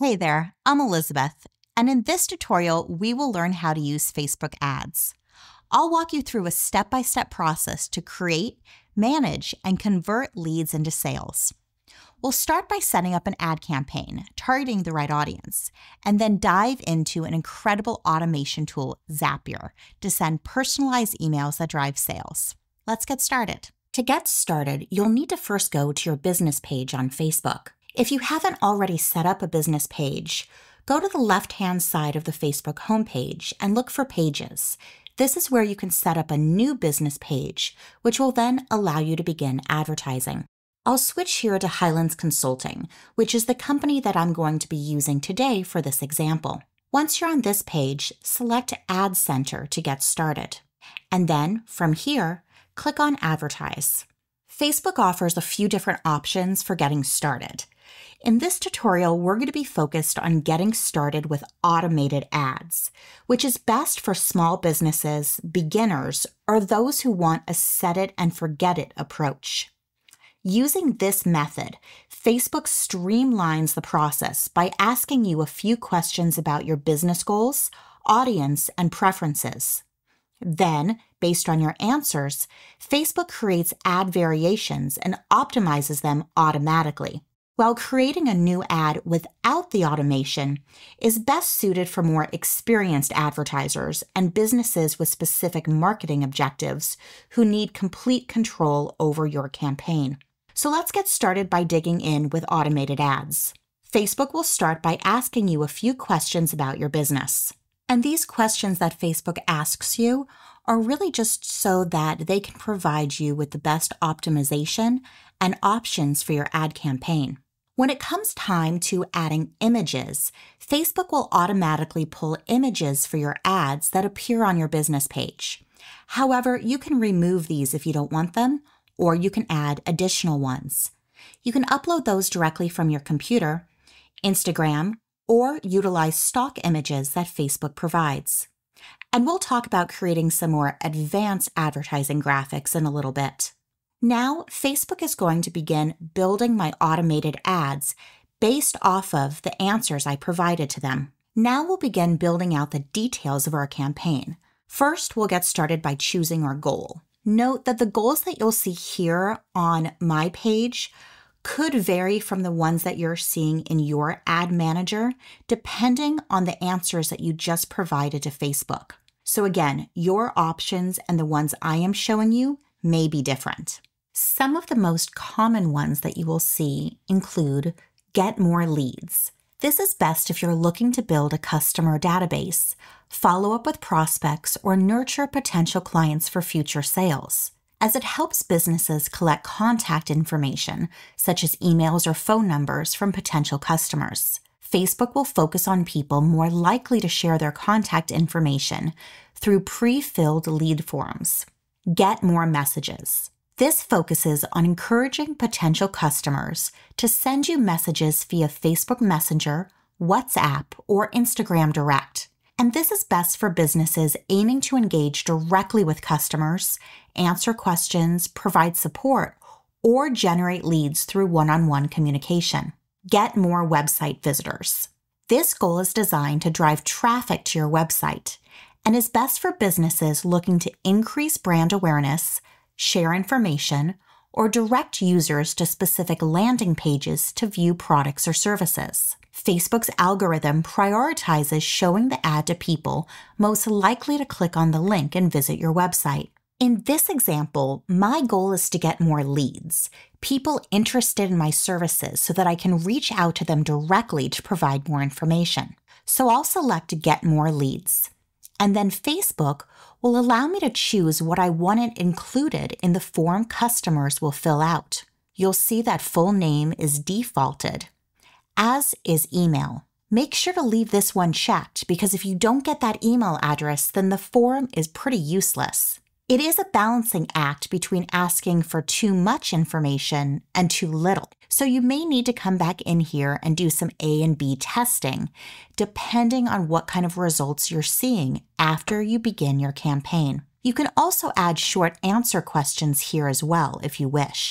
Hey there, I'm Elizabeth, and in this tutorial, we will learn how to use Facebook ads. I'll walk you through a step-by-step process to create, manage, and convert leads into sales. We'll start by setting up an ad campaign, targeting the right audience, and then dive into an incredible automation tool, Zapier, to send personalized emails that drive sales. Let's get started. To get started, you'll need to first go to your business page on Facebook. If you haven't already set up a business page, go to the left-hand side of the Facebook homepage and look for Pages. This is where you can set up a new business page, which will then allow you to begin advertising. I'll switch here to Highlands Consulting, which is the company that I'm going to be using today for this example. Once you're on this page, select Ad Center to get started. And then, from here, click on Advertise. Facebook offers a few different options for getting started. In this tutorial, we're going to be focused on getting started with automated ads, which is best for small businesses, beginners, or those who want a set it and forget it approach. Using this method, Facebook streamlines the process by asking you a few questions about your business goals, audience, and preferences. Then, based on your answers, Facebook creates ad variations and optimizes them automatically. While creating a new ad without the automation is best suited for more experienced advertisers and businesses with specific marketing objectives who need complete control over your campaign. So let's get started by digging in with automated ads. Facebook will start by asking you a few questions about your business. And these questions that Facebook asks you are really just so that they can provide you with the best optimization and options for your ad campaign. When it comes time to adding images, Facebook will automatically pull images for your ads that appear on your business page. However, you can remove these if you don't want them, or you can add additional ones. You can upload those directly from your computer, Instagram, or utilize stock images that Facebook provides. And we'll talk about creating some more advanced advertising graphics in a little bit. Now, Facebook is going to begin building my automated ads based off of the answers I provided to them. Now we'll begin building out the details of our campaign. First, we'll get started by choosing our goal. Note that the goals that you'll see here on my page could vary from the ones that you're seeing in your ad manager, depending on the answers that you just provided to Facebook. So again, your options and the ones I am showing you may be different. Some of the most common ones that you will see include get more leads. This is best if you're looking to build a customer database, follow up with prospects, or nurture potential clients for future sales, as it helps businesses collect contact information, such as emails or phone numbers from potential customers. Facebook will focus on people more likely to share their contact information through pre-filled lead forms. Get more messages. This focuses on encouraging potential customers to send you messages via Facebook Messenger, WhatsApp, or Instagram Direct. And this is best for businesses aiming to engage directly with customers, answer questions, provide support, or generate leads through one-on-one communication. Get more website visitors. This goal is designed to drive traffic to your website and is best for businesses looking to increase brand awareness, share information, or direct users to specific landing pages to view products or services. Facebook's algorithm prioritizes showing the ad to people most likely to click on the link and visit your website. In this example, my goal is to get more leads, people interested in my services so that I can reach out to them directly to provide more information. So I'll select Get More Leads. And then Facebook will allow me to choose what I want it included in the form customers will fill out. You'll see that full name is defaulted, as is email. Make sure to leave this one checked because if you don't get that email address, then the form is pretty useless. It is a balancing act between asking for too much information and too little. So you may need to come back in here and do some A and B testing, depending on what kind of results you're seeing after you begin your campaign. You can also add short answer questions here as well if you wish.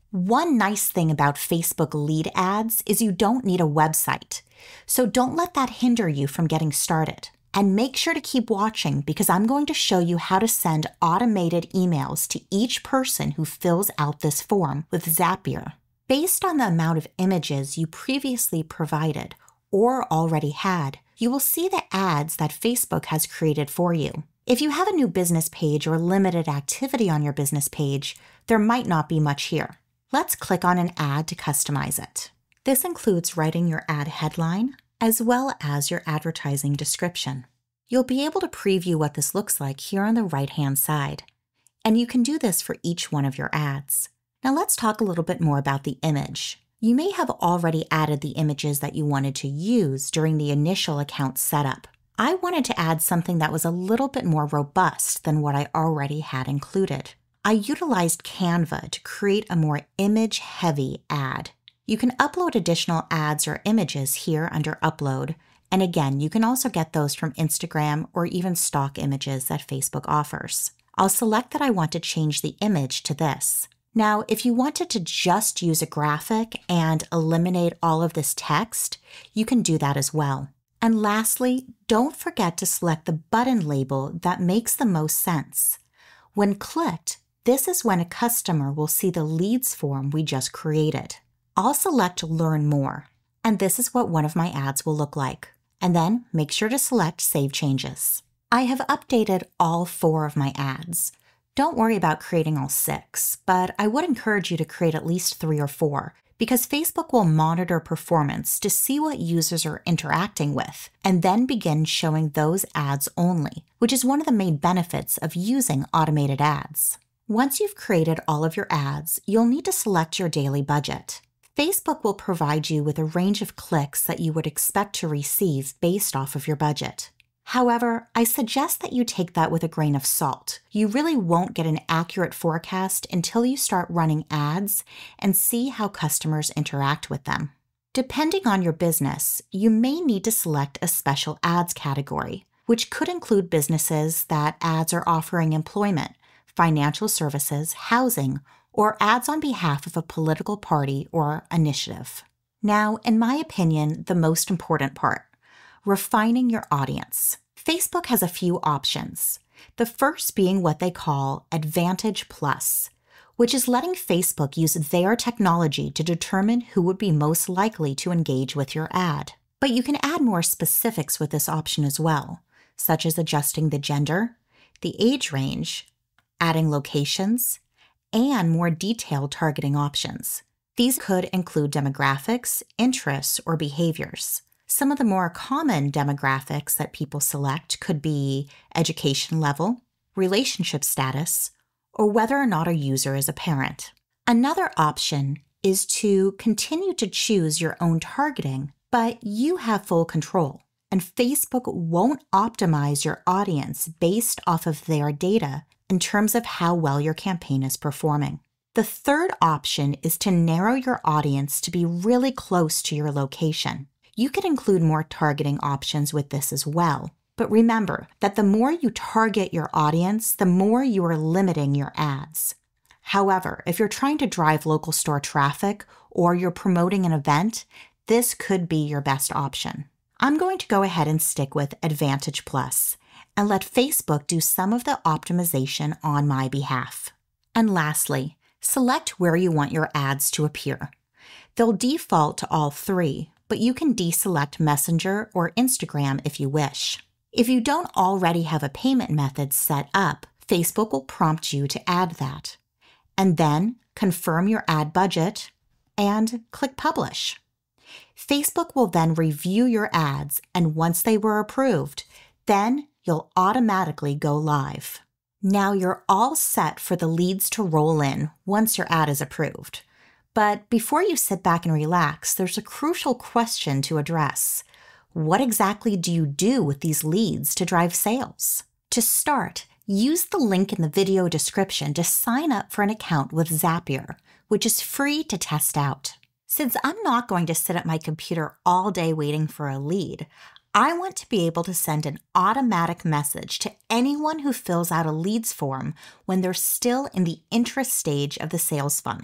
One nice thing about Facebook lead ads is you don't need a website. So don't let that hinder you from getting started. And make sure to keep watching because I'm going to show you how to send automated emails to each person who fills out this form with Zapier. Based on the amount of images you previously provided or already had, you will see the ads that Facebook has created for you. If you have a new business page or limited activity on your business page, there might not be much here. Let's click on an ad to customize it. This includes writing your ad headline as well as your advertising description. You'll be able to preview what this looks like here on the right-hand side, and you can do this for each one of your ads. Now let's talk a little bit more about the image. You may have already added the images that you wanted to use during the initial account setup. I wanted to add something that was a little bit more robust than what I already had included. I utilized Canva to create a more image-heavy ad. You can upload additional ads or images here under Upload, and again, you can also get those from Instagram or even stock images that Facebook offers. I'll select that I want to change the image to this. Now, if you wanted to just use a graphic and eliminate all of this text, you can do that as well. And lastly, don't forget to select the button label that makes the most sense. When clicked, this is when a customer will see the leads form we just created. I'll select Learn More, and this is what one of my ads will look like. And then make sure to select Save Changes. I have updated all 4 of my ads. Don't worry about creating all 6, but I would encourage you to create at least 3 or 4 because Facebook will monitor performance to see what users are interacting with and then begin showing those ads only, which is one of the main benefits of using automated ads. Once you've created all of your ads, you'll need to select your daily budget. Facebook will provide you with a range of clicks that you would expect to receive based off of your budget. However, I suggest that you take that with a grain of salt. You really won't get an accurate forecast until you start running ads and see how customers interact with them. Depending on your business, you may need to select a special ads category, which could include businesses that ads are offering employment, financial services, housing, or ads on behalf of a political party or initiative. Now, in my opinion, the most important part, refining your audience. Facebook has a few options, the first being what they call Advantage Plus, which is letting Facebook use their technology to determine who would be most likely to engage with your ad. But you can add more specifics with this option as well, such as adjusting the gender, the age range, adding locations, and more detailed targeting options. These could include demographics, interests, or behaviors. Some of the more common demographics that people select could be education level, relationship status, or whether or not a user is a parent. Another option is to continue to choose your own targeting, but you have full control, and Facebook won't optimize your audience based off of their data in terms of how well your campaign is performing. The third option is to narrow your audience to be really close to your location. You could include more targeting options with this as well, but remember that the more you target your audience, the more you are limiting your ads. However, if you're trying to drive local store traffic or you're promoting an event, this could be your best option. I'm going to go ahead and stick with Advantage Plus and let Facebook do some of the optimization on my behalf. And lastly, select where you want your ads to appear. They'll default to all 3, but you can deselect Messenger or Instagram if you wish. If you don't already have a payment method set up, Facebook will prompt you to add that. And then confirm your ad budget and click Publish. Facebook will then review your ads, and once they were approved, then you'll automatically go live. Now you're all set for the leads to roll in once your ad is approved. But before you sit back and relax, there's a crucial question to address. What exactly do you do with these leads to drive sales? To start, use the link in the video description to sign up for an account with Zapier, which is free to test out. Since I'm not going to sit at my computer all day waiting for a lead, I want to be able to send an automatic message to anyone who fills out a leads form when they're still in the interest stage of the sales funnel.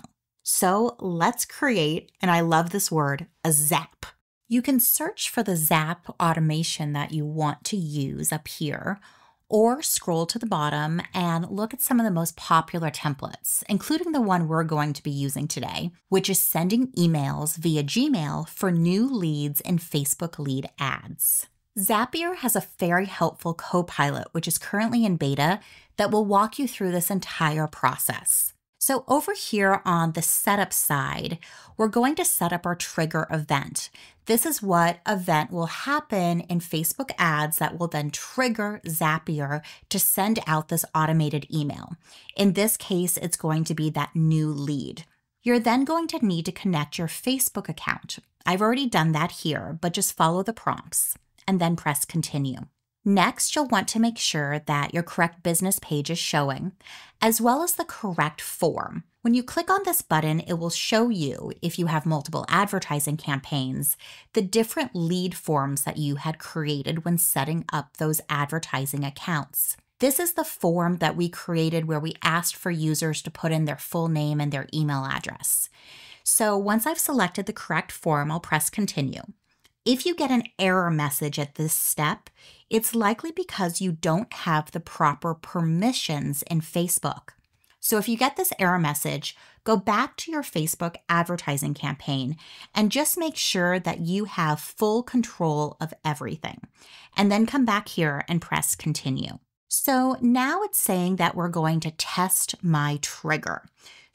So let's create, and I love this word, a Zap. You can search for the Zap automation that you want to use up here, or scroll to the bottom and look at some of the most popular templates, including the one we're going to be using today, which is sending emails via Gmail for new leads in Facebook lead ads. Zapier has a very helpful co-pilot, which is currently in beta, that will walk you through this entire process. So over here on the setup side, we're going to set up our trigger event. This is what event will happen in Facebook ads that will then trigger Zapier to send out this automated email. In this case, it's going to be that new lead. You're then going to need to connect your Facebook account. I've already done that here, but just follow the prompts and then press continue. Next, you'll want to make sure that your correct business page is showing, as well as the correct form. When you click on this button, it will show you, if you have multiple advertising campaigns, the different lead forms that you had created when setting up those advertising accounts. This is the form that we created where we asked for users to put in their full name and their email address. So once I've selected the correct form, I'll press continue. If you get an error message at this step, it's likely because you don't have the proper permissions in Facebook. So if you get this error message, go back to your Facebook advertising campaign and just make sure that you have full control of everything. And then come back here and press continue. So now it's saying that we're going to test my trigger.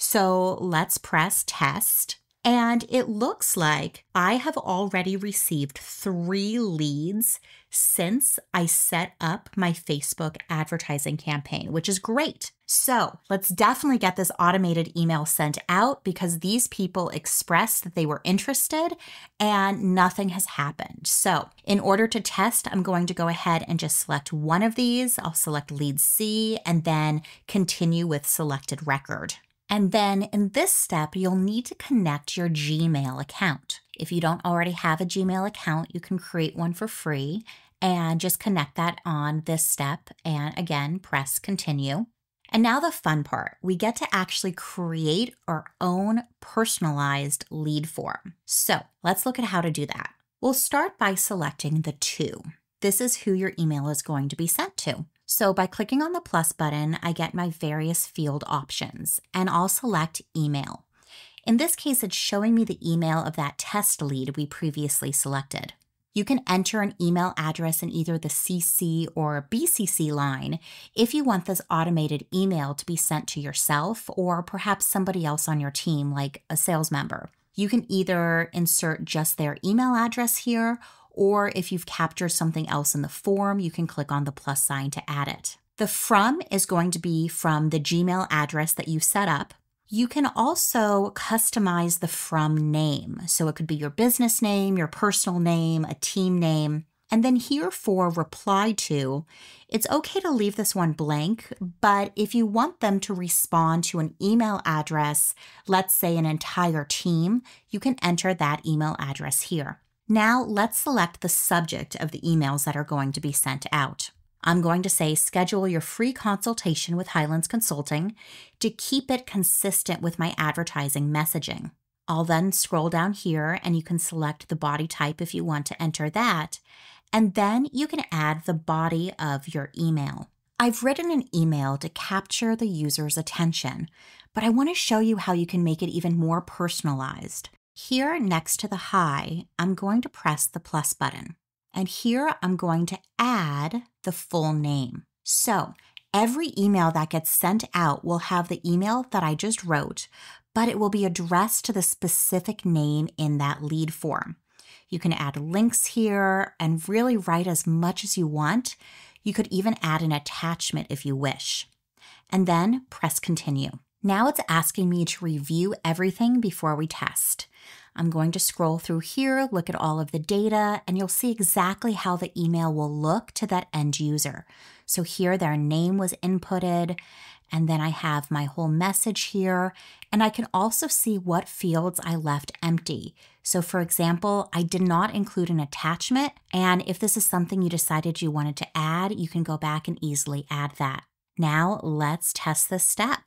So let's press test. And it looks like I have already received 3 leads since I set up my Facebook advertising campaign, which is great. So let's definitely get this automated email sent out because these people expressed that they were interested and nothing has happened. So in order to test, I'm going to go ahead and just select one of these. I'll select lead C and then continue with selected record. And then in this step, you'll need to connect your Gmail account. If you don't already have a Gmail account, you can create one for free and just connect that on this step. And again, press continue. And now the fun part, we get to actually create our own personalized lead form. So let's look at how to do that. We'll start by selecting the to. This is who your email is going to be sent to. So by clicking on the plus button, I get my various field options and I'll select email. In this case, it's showing me the email of that test lead we previously selected. You can enter an email address in either the CC or BCC line if you want this automated email to be sent to yourself or perhaps somebody else on your team, like a sales member. You can either insert just their email address here, or if you've captured something else in the form, you can click on the plus sign to add it. The from is going to be from the Gmail address that you set up. You can also customize the from name. So it could be your business name, your personal name, a team name. And then here for reply to, it's okay to leave this one blank, but if you want them to respond to an email address, let's say an entire team, you can enter that email address here. Now let's select the subject of the emails that are going to be sent out. I'm going to say schedule your free consultation with Highlands Consulting to keep it consistent with my advertising messaging. I'll then scroll down here and you can select the body type if you want to enter that, and then you can add the body of your email. I've written an email to capture the user's attention, but I want to show you how you can make it even more personalized. Here next to the hi, I'm going to press the plus button. And here I'm going to add the full name. So every email that gets sent out will have the email that I just wrote, but it will be addressed to the specific name in that lead form. You can add links here and really write as much as you want. You could even add an attachment if you wish. And then press continue. Now it's asking me to review everything before we test. I'm going to scroll through here, look at all of the data, and you'll see exactly how the email will look to that end user. So here their name was inputted, and then I have my whole message here, and I can also see what fields I left empty. So for example, I did not include an attachment, and if this is something you decided you wanted to add, you can go back and easily add that. Now let's test this step.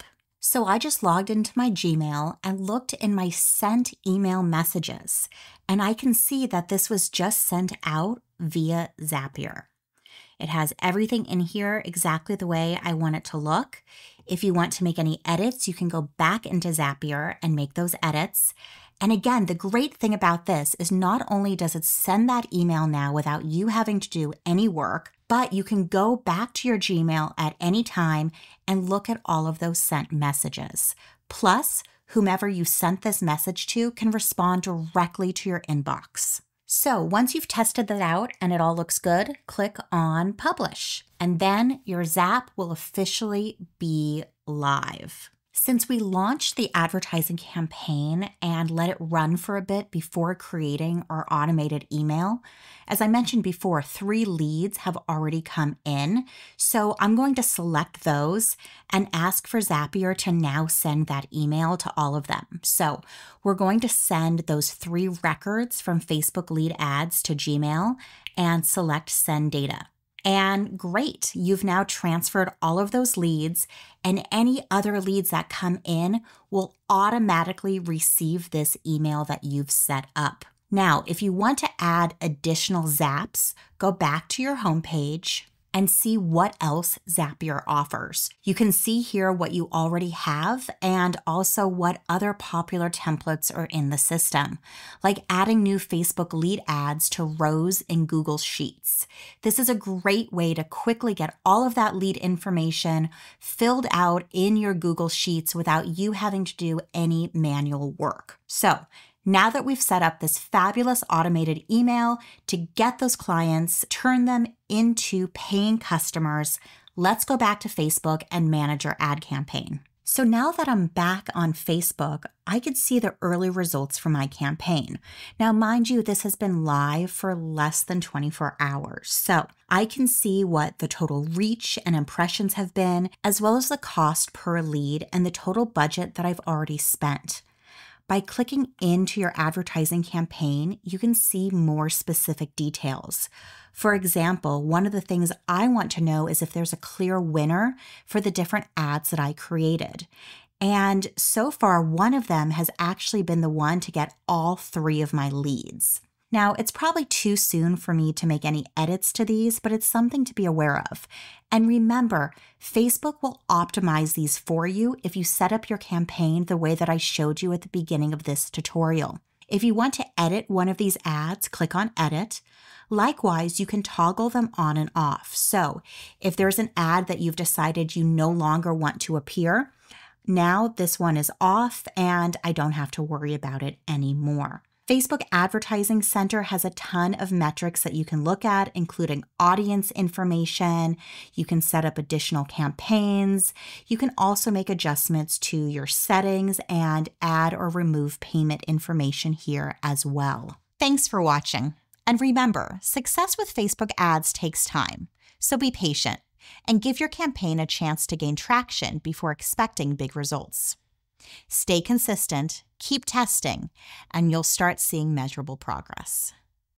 So I just logged into my Gmail and looked in my sent email messages, and I can see that this was just sent out via Zapier. It has everything in here exactly the way I want it to look. If you want to make any edits, you can go back into Zapier and make those edits. And again, the great thing about this is not only does it send that email now without you having to do any work, but you can go back to your Gmail at any time and look at all of those sent messages. Plus, whomever you sent this message to can respond directly to your inbox. So once you've tested that out and it all looks good, click on Publish, and then your Zap will officially be live. Since we launched the advertising campaign and let it run for a bit before creating our automated email, as I mentioned before, 3 leads have already come in. So I'm going to select those and ask for Zapier to now send that email to all of them. So we're going to send those 3 records from Facebook lead ads to Gmail and select Send Data. And great, you've now transferred all of those leads, and any other leads that come in will automatically receive this email that you've set up. Now, if you want to add additional Zaps, go back to your homepage and see what else Zapier offers. You can see here what you already have and also what other popular templates are in the system, like adding new Facebook lead ads to rows in Google Sheets. This is a great way to quickly get all of that lead information filled out in your Google Sheets without you having to do any manual work. So, now that we've set up this fabulous automated email to get those clients, turn them into paying customers, let's go back to Facebook and manage our ad campaign. So now that I'm back on Facebook, I could see the early results from my campaign. Now, mind you, this has been live for less than 24 hours. So I can see what the total reach and impressions have been, as well as the cost per lead and the total budget that I've already spent. By clicking into your advertising campaign, you can see more specific details. For example, one of the things I want to know is if there's a clear winner for the different ads that I created. And so far, one of them has actually been the one to get all 3 of my leads. Now, it's probably too soon for me to make any edits to these, but it's something to be aware of. And remember, Facebook will optimize these for you if you set up your campaign the way that I showed you at the beginning of this tutorial. If you want to edit one of these ads, click on Edit. Likewise, you can toggle them on and off. So if there's an ad that you've decided you no longer want to appear, now this one is off and I don't have to worry about it anymore. Facebook Advertising Center has a ton of metrics that you can look at, including audience information. You can set up additional campaigns. You can also make adjustments to your settings and add or remove payment information here as well. Thanks for watching. And remember, success with Facebook ads takes time, so be patient and give your campaign a chance to gain traction before expecting big results. Stay consistent, keep testing, and you'll start seeing measurable progress.